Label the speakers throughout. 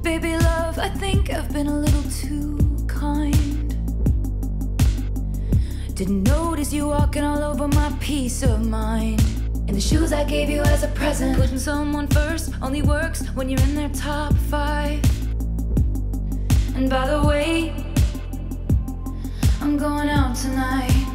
Speaker 1: Baby love, I think I've been a little too kind. Didn't notice you walking all over my peace of mind. And the shoes I gave you as a present. Putting someone first only works when you're in their top 5. And by the way, I'm going out tonight.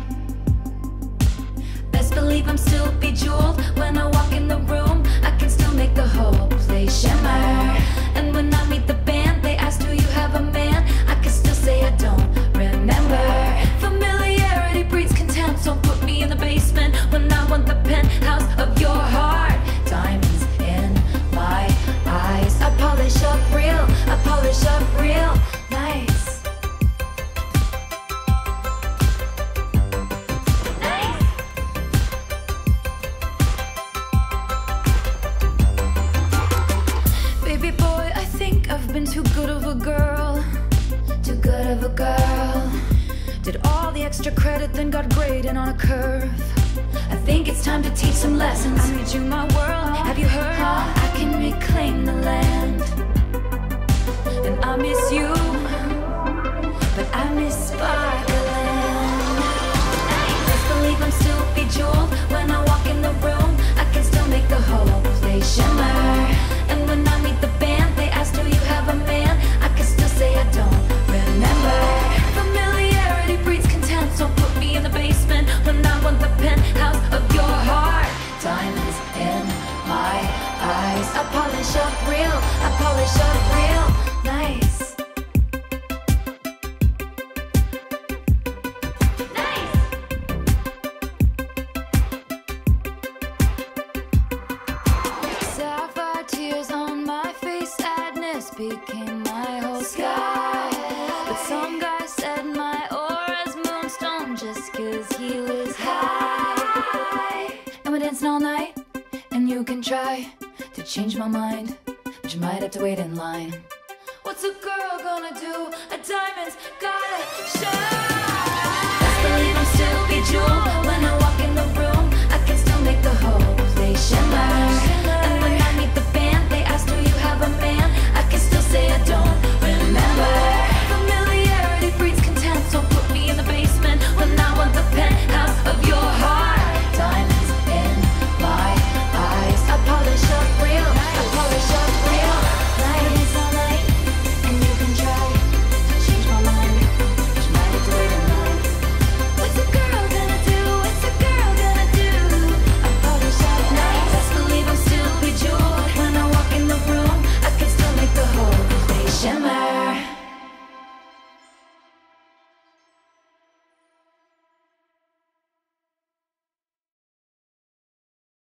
Speaker 1: Best believe I'm still bejeweled. When I walk in the room, I can still make the whole place shimmer. And when I meet the band, they ask, do you have a man? I can still say I don't remember. Familiarity breeds contempt. Don't put me in the basement when I want the penthouse of your heart. Diamonds in my eyes. I polish up real, I polish up real nice. Nice. Baby boy, I think I've been too good of a girl. Too good of a girl. Did all the extra credit, then got graded on a curve. I think it's time to teach some lessons. I made you my world, have you heard? I can reclaim the land. And I miss you, but I miss sparkling. Best believe I'm still bejeweled. When I walk in the room, I can still make the whole place shimmer. And when I meet the band, they ask, do you have a man? I can still say I don't remember. Familiarity breeds contempt. Don't put me in the basement when I want the penthouse of your heart. Diamonds in my eyes. I polish up real, I polish up real nice. Nice. Sapphire tears on my face, sadness became my whole sky. But some guy said my aura's moonstone just 'cause he was high. And we're dancing all night, and you can try to change my mind, but you might have to wait in line. What's a girl gonna do? A diamond's gotta shine. Best believe I'm still bejeweled when I walk